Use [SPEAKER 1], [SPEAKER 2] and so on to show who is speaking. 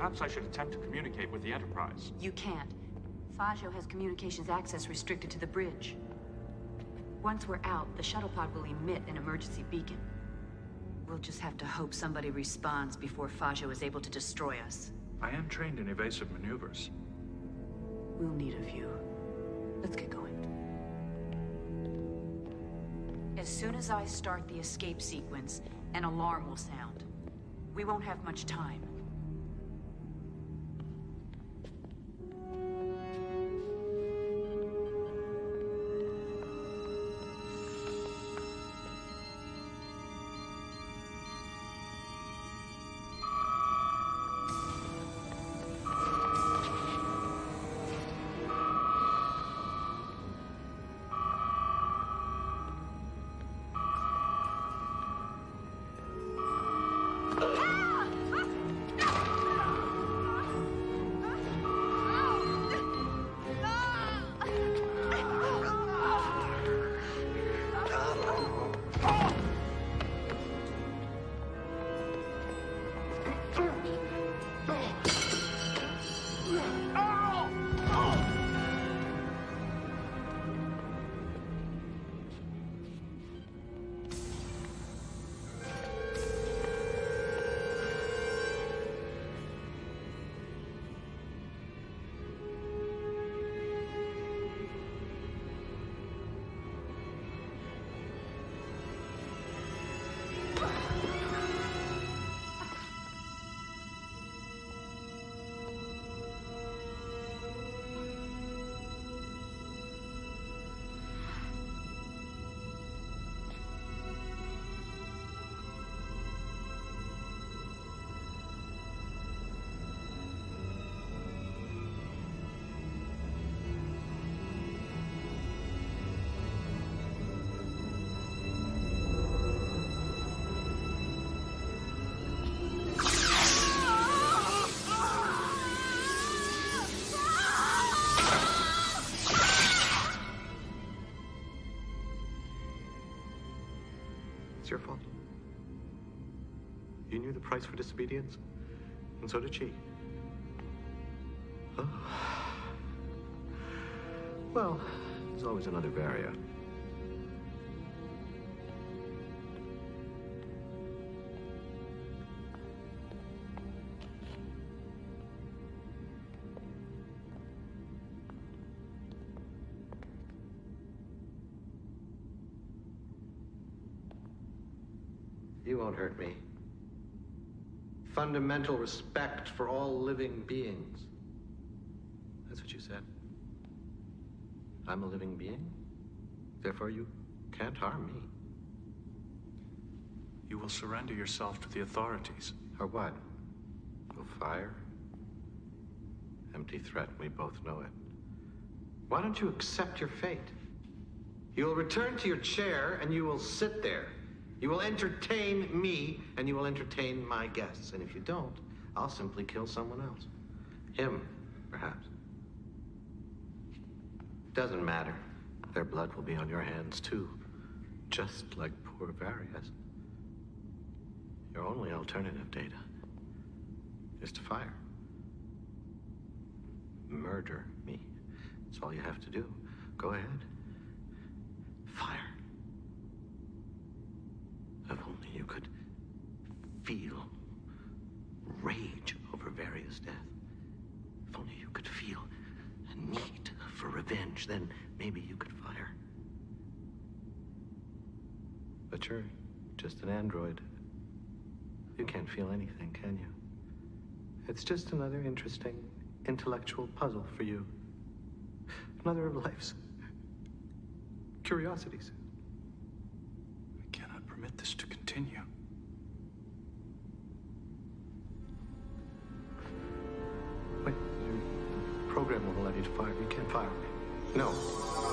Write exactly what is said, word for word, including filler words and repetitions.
[SPEAKER 1] Perhaps I should attempt to communicate with the Enterprise.
[SPEAKER 2] You can't. Fajo has communications access restricted to the bridge. Once we're out, the shuttle pod will emit an emergency beacon. We'll just have to hope somebody responds before Fajo is able to destroy us.
[SPEAKER 1] I am trained in evasive maneuvers.
[SPEAKER 2] We'll need a few. Let's get going. As soon as I start the escape sequence, an alarm will sound. We won't have much time.
[SPEAKER 3] It's your fault. You knew the price for disobedience, and so did she. Oh. Well, there's always another barrier. You won't hurt me. Fundamental respect for all living beings. That's what you said. I'm a living being. Therefore, you can't harm me.
[SPEAKER 1] You will surrender yourself to the authorities.
[SPEAKER 3] Or what? We'll fire? Empty threat, we both know it. Why don't you accept your fate? You will return to your chair and you will sit there. You will entertain me, and you will entertain my guests. And if you don't, I'll simply kill someone else. Him, perhaps. Doesn't matter. Their blood will be on your hands, too. Just like poor Various. Your only alternative, Data, is to fire. Murder me. That's all you have to do. Go ahead. Fire. If only you could feel rage over Various' death. If only you could feel a need for revenge, then maybe you could fire. But you're just an android. You can't feel anything, can you? It's just another interesting intellectual puzzle for you. Another of life's curiosities.
[SPEAKER 1] Permit this to continue.
[SPEAKER 3] Wait, your program won't allow you to fire. You can't fire me. No.